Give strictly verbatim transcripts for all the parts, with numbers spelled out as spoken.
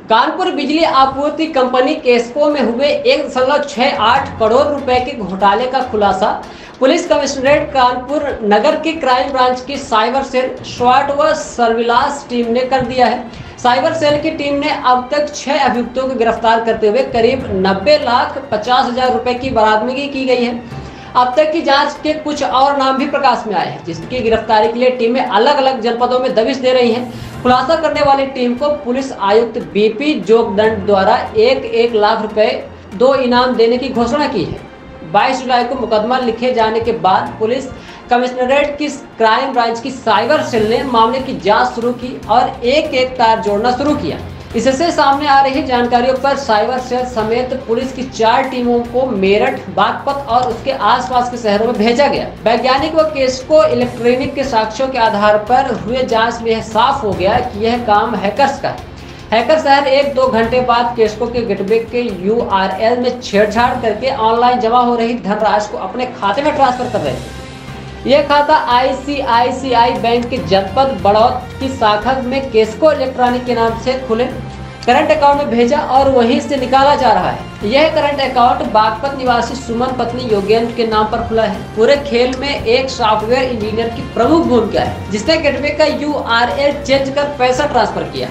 कानपुर बिजली आपूर्ति company KESCO में हुए एक दशमलव छह आठ करोड़ रुपए के घोटाले का खुलासा पुलिस कमिश्नरेट कानपुर नगर की क्राइम ब्रांच की साइबर सेल स्वाट व सर्विलांस टीम ने कर दिया है। साइबर सेल की टीम ने अब तक छह अभियुक्तों को गिरफ्तार करते हुए करीब नब्बे लाख पचास हजार रुपए की बरामदगी की गई है। अब तक की जांच के कुछ और नाम भी प्रकाश में आए हैं, जिसकी गिरफ्तारी के लिए टीमें अलग अलग जनपदों में दबिश दे रही हैं। खुलासा करने वाली टीम को पुलिस आयुक्त बीपी जोगदंड द्वारा एक एक लाख रुपए दो इनाम देने की घोषणा की है। बाईस जुलाई को मुकदमा लिखे जाने के बाद पुलिस कमिश्नरेट की क्राइम ब्रांच की साइबर सेल ने मामले की जांच शुरू की और एक एक तार जोड़ना शुरू किया। इससे सामने आ रही जानकारियों पर साइबर सेल समेत पुलिस की चार टीमों को मेरठ, बागपत और उसके आसपास के शहरों में भेजा गया। वैज्ञानिक व केस्को इलेक्ट्रॉनिक के साक्ष्यों के आधार पर हुए जांच में यह साफ हो गया कि यह काम हैकर्स का है। हैकर शहर एक दो घंटे बाद केस्को के गेटवे के यूआरएल में छेड़छाड़ करके ऑनलाइन जमा हो रही धनराशि को अपने खाते में ट्रांसफर कर रहे थे। यह खाता आईसीआईसीआई बैंक के जनपद बड़ौद की शाखा में केस्को इलेक्ट्रॉनिक के नाम से खुले करंट अकाउंट में भेजा और वहीं से निकाला जा रहा है। यह करंट अकाउंट बागपत निवासी सुमन पत्नी योगेंद्र के नाम पर खुला है। पूरे खेल में एक सॉफ्टवेयर इंजीनियर की प्रमुख भूमिका है, जिसने गेटवे का यूआरएल चेंज कर पैसा ट्रांसफर किया।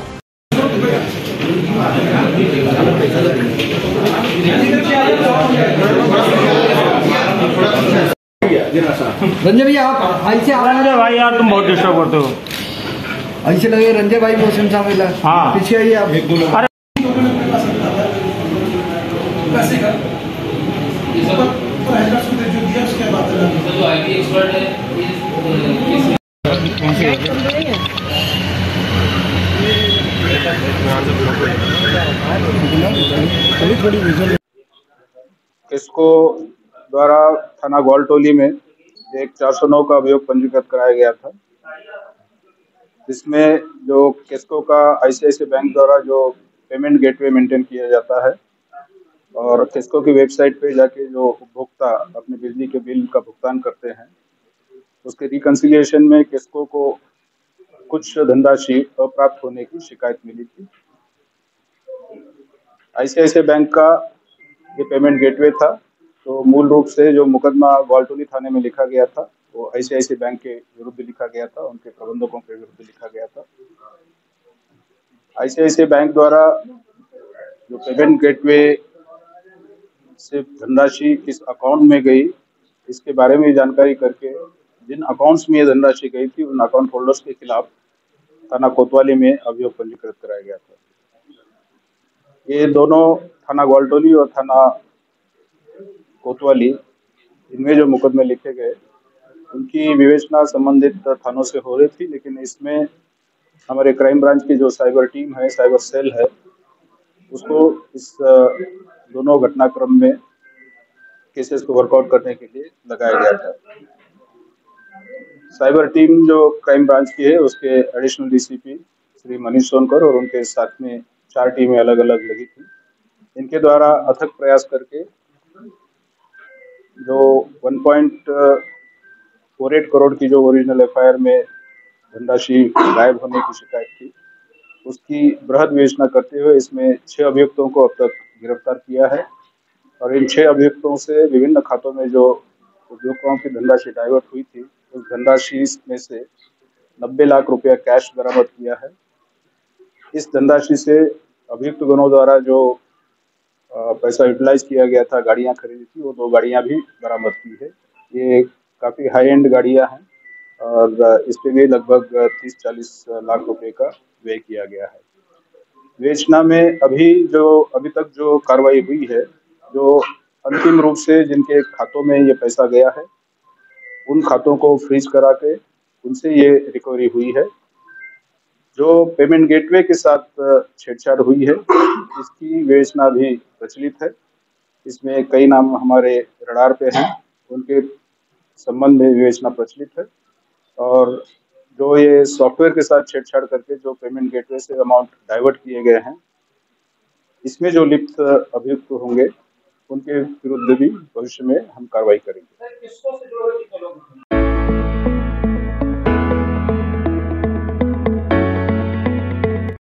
रंजय भैया आप ऐसे रंजय भाई यार तुम बहुत डिस्टर्ब करते हो। ऐसे लगे रंजय भाई मोशन शामिल है। हाँ पीछे आइए आप। अरे किसको द्वारा थाना ग्वालटोली में एक चार सौ नौ का अभियोग पंजीकृत कराया गया था, जिसमें जो किसको का आईसीआईसीआई बैंक द्वारा जो पेमेंट गेटवे मेंटेन किया जाता है और किसको की वेबसाइट पे जाके जो उपभोक्ता अपने बिजली के बिल का भुगतान करते हैं, उसके रिकंसिलिएशन में किसको को कुछ धनराशि अप्राप्त होने की शिकायत मिली थी। आईसीआईसीआई बैंक का ये पेमेंट गेटवे था, तो मूल रूप से जो मुकदमा ग्वालटोली थाने में लिखा गया था वो आईसीआईसीआई बैंक के विरुद्ध लिखा गया था, उनके प्रबंधकों के विरुद्ध लिखा गया था। आईसीआईसीआई बैंक द्वारा जो पेमेंट गेटवे से धनराशि किस अकाउंट में गई, इसके बारे में जानकारी करके जिन अकाउंट्स में ये धनराशि गई थी उन अकाउंट होल्डर्स के खिलाफ थाना कोतवाली में अभियोग पंजीकृत कराया गया था। ये दोनों थाना ग्वालटोली और थाना कोतवाली, इनमें जो मुकदमे लिखे गए उनकी विवेचना संबंधित थानों से हो रही थी, लेकिन इसमें हमारे क्राइम ब्रांच की जो साइबर टीम है, साइबर सेल है, उसको इस दोनों घटनाक्रम में केसेस को वर्कआउट करने के लिए लगाया गया था। साइबर टीम जो क्राइम ब्रांच की है उसके एडिशनल डीसीपी श्री मनीष सोनकर और उनके साथ में चार टीमें अलग अलग लगी थी। इनके द्वारा अथक प्रयास करके जो one point four eight crore की जो ओरिजिनल एफआईआर में धनराशि गायब होने की शिकायत थी, उसकी बृहद विवेचना करते हुए इसमें छह अभियुक्तों को अब तक गिरफ्तार किया है और इन छह अभियुक्तों से विभिन्न खातों में जो उपभोक्ताओं की धनराशि डाइवर्ट हुई थी, उस धनराशि में से नब्बे लाख रुपया कैश बरामद किया है। इस धनराशि से अभियुक्त गणों द्वारा जो पैसा यूटिलाइज किया गया था, गाड़ियां खरीदी थी, वो दो गाड़ियां भी बरामद की है। ये काफ़ी हाई एंड गाड़ियां हैं और इस पे भी लगभग तीस चालीस लाख रुपए का व्यय किया गया है। विवेचना में अभी जो अभी तक जो कार्रवाई हुई है, जो अंतिम रूप से जिनके खातों में ये पैसा गया है उन खातों को फ्रीज करा के उनसे ये रिकवरी हुई है। जो पेमेंट गेटवे के साथ छेड़छाड़ हुई है, इसकी विवेचना भी प्रचलित है। इसमें कई नाम हमारे रडार पे हैं, उनके संबंध में विवेचना प्रचलित है और जो ये सॉफ्टवेयर के साथ छेड़छाड़ करके जो पेमेंट गेटवे से अमाउंट डाइवर्ट किए गए हैं, इसमें जो लिप्त अभियुक्त होंगे उनके विरुद्ध भी भविष्य में हम कार्रवाई करेंगे।